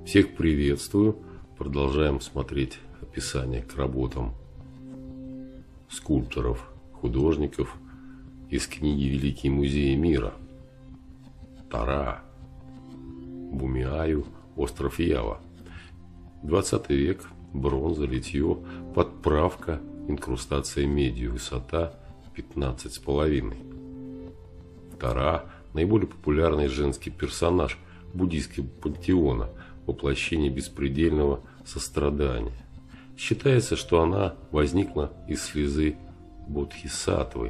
Всех приветствую. Продолжаем смотреть описание к работам скульпторов, художников из книги «Великие музеи мира». Тара, Мумиаю, остров Ява. 20 век, бронза, литье, подправка, инкрустация медью, высота 15,5. Тара – наиболее популярный женский персонаж буддийского пантеона, воплощение беспредельного сострадания. Считается, что она возникла из слезы Бодхисаттвы,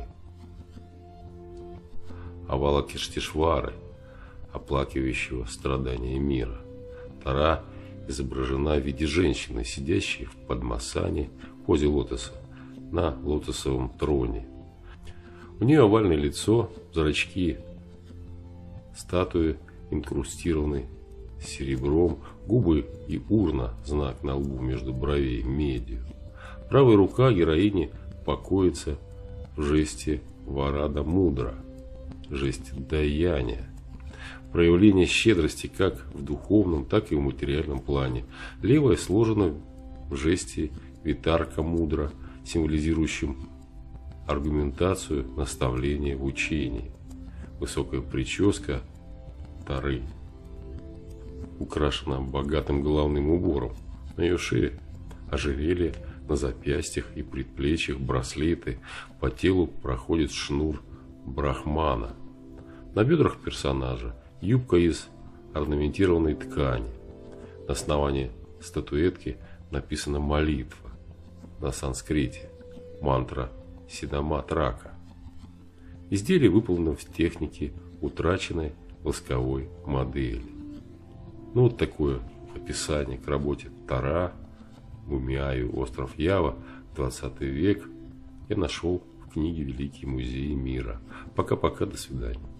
Авалокиштешвары, оплакивающего страдания мира. Тара изображена в виде женщины, сидящей в Падмасане, в позе лотоса, на лотосовом троне. У нее овальное лицо, зрачки статуи инкрустированы серебром, губы и урна, знак на лбу между бровей, медью. Правая рука героини покоится в жесте Варада Мудра, жесте даяния, проявление щедрости как в духовном, так и в материальном плане. Левая сложена в жесте Витарка Мудра, символизирующим аргументацию, наставление в учении. Высокая прическа Тары украшена богатым головным убором. На ее шее ожерелье, на запястьях и предплечьях браслеты, по телу проходит шнур брахмана. На бедрах персонажа юбка из орнаментированной ткани. На основании статуэтки написана молитва на санскрите, мантра Сидаматрака. Изделие выполнено в технике утраченной восковой модели. Ну, вот такое описание к работе Тара, Мумиаю, остров Ява, 20 век я нашел в книге «Великие музеи мира». Пока-пока, до свидания.